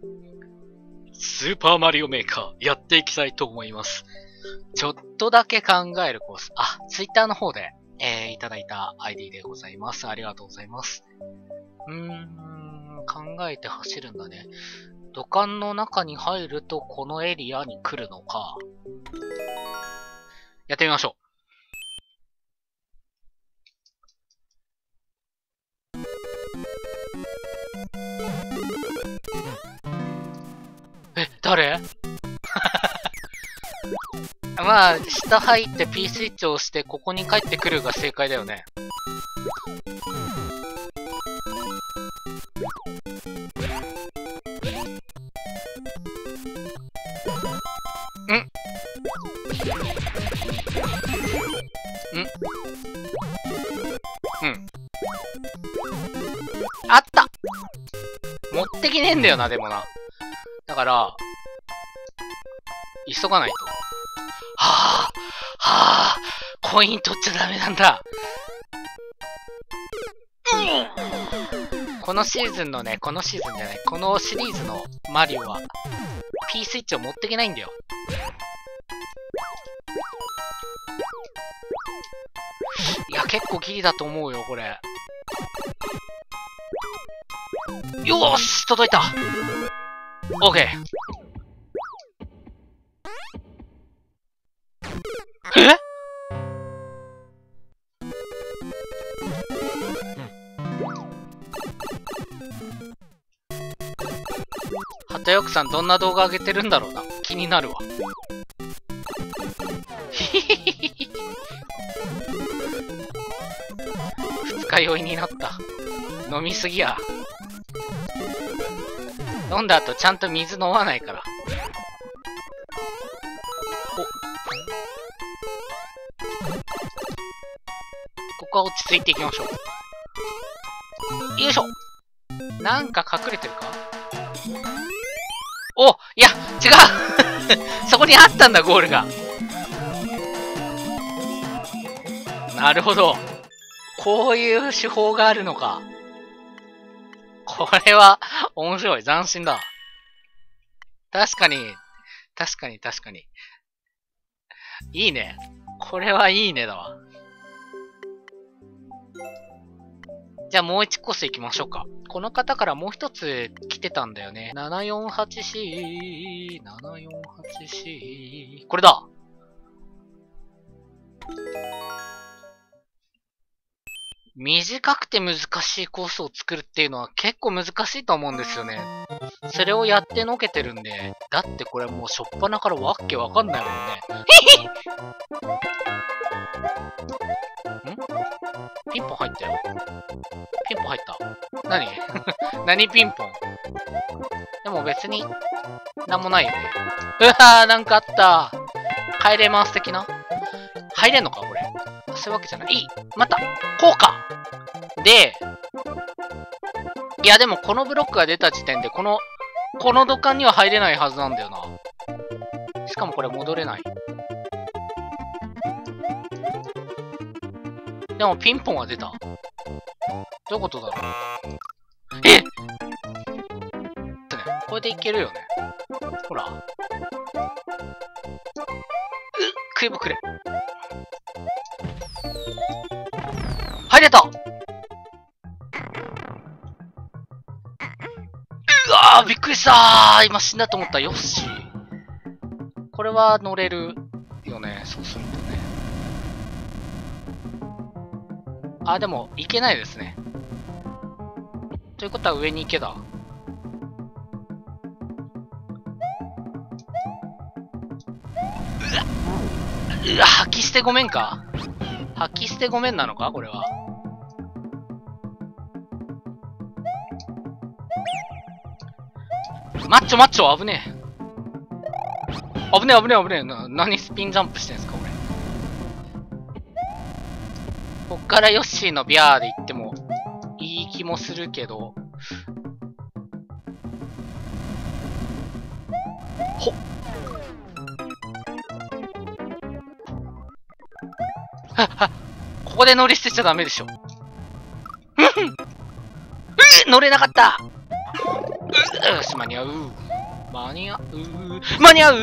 スーパーマリオメーカー、やっていきたいと思います。ちょっとだけ考えるコース。ツイッターの方で、いただいた ID でございます。ありがとうございます。考えて走るんだね。土管の中に入るとこのエリアに来るのか。やってみましょう。誰まあ、下入って P スイッチを押して、ここに帰ってくるが正解だよね。あった！持ってきねえんだよな、でもな。だから、急がないと。コイン取っちゃダメなんだ。このシーズンのね、このシリーズのマリオは、P スイッチを持ってけないんだよ。いや、結構ギリだと思うよ、これ。よーし届いた !OK! はたよくさんどんな動画上げてるんだろうな。気になるわ。二日酔いになった。飲みすぎや。飲んだ後ちゃんと水飲まないから。ここは落ち着いていきましょう。よいしょ。なんか隠れてるか？いや、違うそこにあったんだ、ゴールが。なるほど。こういう手法があるのか。これは、面白い。斬新だ。確かに。いいね。これはいいねだわ。じゃあもう1コース行きましょうか。この方からもう一つ来てたんだよね。748C。これだ。短くて難しいコースを作るっていうのは結構難しいと思うんですよね。それをやってのけてるんで、だってこれもうしょっぱなからわけわかんないもんね。ピンポン入ったよ。ピンポン入った。何何ピンポンでも別に、なんもないよね。なんかあった。帰れます的な入れんのかこれ。そういうわけじゃない。またこうかで、いやでもこのブロックが出た時点で、この土管には入れないはずなんだよな。しかもこれ戻れない。でもピンポンは出た。どういうことだろう。これでいけるよね。ほら。食えばくれ。入れた！うわー、びっくりしたー！今死んだと思った。よし。これは乗れるよね。そうするとね。でも、いけないですね。ということは上に行けだ。吐き捨てごめんか？吐き捨てごめんなのかこれは。マッチョ危ねえ。危ねえ。何スピンジャンプしてんすか俺。こっからヨッシーのビャーで行ってもいい気もするけど。ここで乗り捨てちゃダメでしょ。乗れなかった。 よし、間に合う。間に合う。間に合う。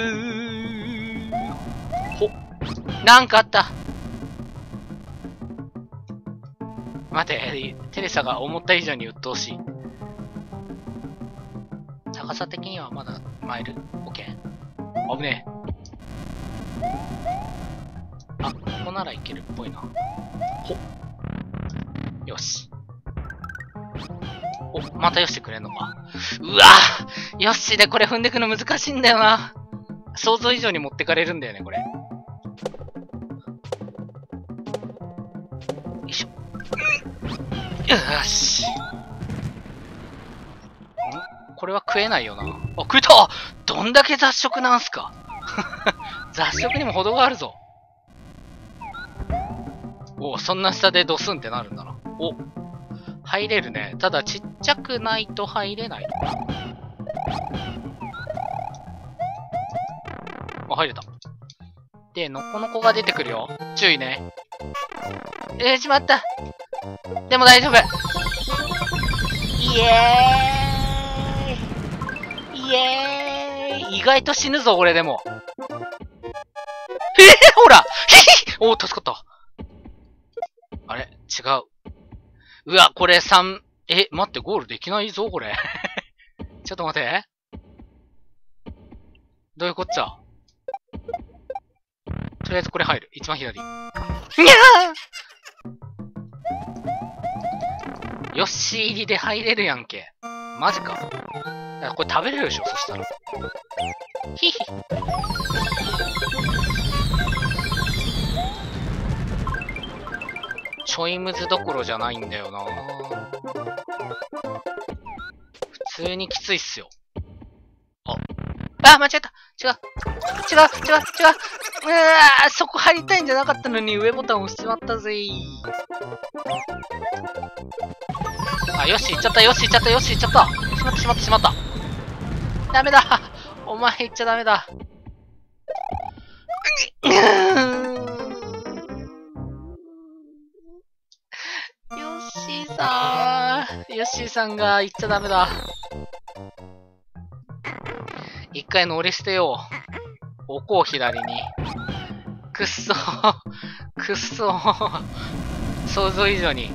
ほ。なんかあった。待て、テレサが思った以上に鬱陶しい。高さ的にはまだマイル。オッケー。危ねえ。あ、ここならいけるっぽいな。ほっ。よし。お、またよしてくれんのか。うわぁよしでこれ踏んでくの難しいんだよな。想像以上に持ってかれるんだよね、これ。よいしょ。よし。これは食えないよな。あ、食えた！どんだけ雑食なんすか雑食にも程があるぞ。お、そんな下でドスンってなるんだな。お、入れるね。ただちっちゃくないと入れない。あ、入れた。で、ノコノコが出てくるよ。注意ね。しまった。でも大丈夫。イエーイイエーイ意外と死ぬぞ、俺でも。ほらおー、助かった。あれ違う。うわ、これ3、待って、ゴールできないぞ、これ。ちょっと待って。どういうこっちゃ。とりあえずこれ入る。一番左。にゃーよっしー入りで入れるやんけ。マジか。これ食べれるでしょ、そしたら。ひひ。ちょいむずどころじゃないんだよな。普通にきついっすよ。あ、間違えた。違う。うわー、そこ入りたいんじゃなかったのに上ボタン押しちまったぜー。あ、よし、行っちゃった。しまった。ダメだ。お前行っちゃダメだ。ヨッシーさんが行っちゃダメだ。一回乗り捨てよう。置こう、左に。くっそ想像以上に。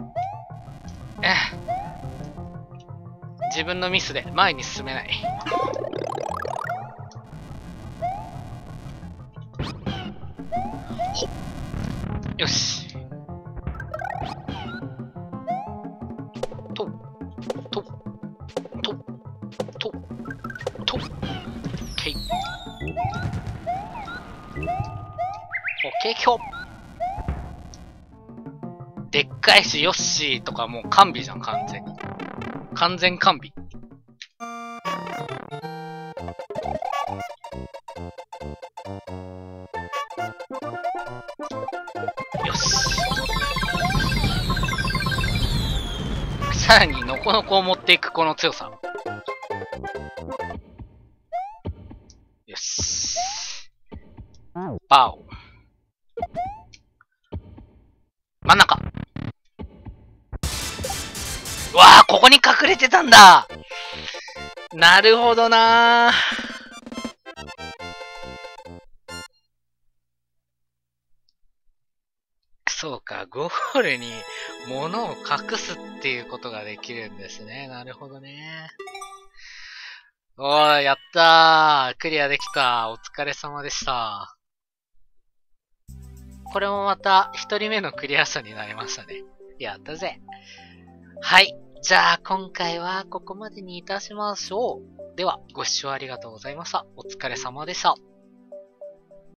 自分のミスで前に進めない。ほっ。よし。ケイ。オッケーキョ。でっかいし、ヨッシーとかもう完備じゃん、完全に。完全完備。よし。さらにノコノコを持っていくこの強さ。よし。バオ。真ん中。うわあ、ここに隠れてたんだ。なるほどなー。そうか、ゴールに物を隠すっていうことができるんですね。なるほどね。おー、やったー。クリアできた。お疲れ様でした。これもまた一人目のクリア数になりましたね。やったぜ。はい。じゃあ今回はここまでにいたしましょう。では、ご視聴ありがとうございました。お疲れ様でした。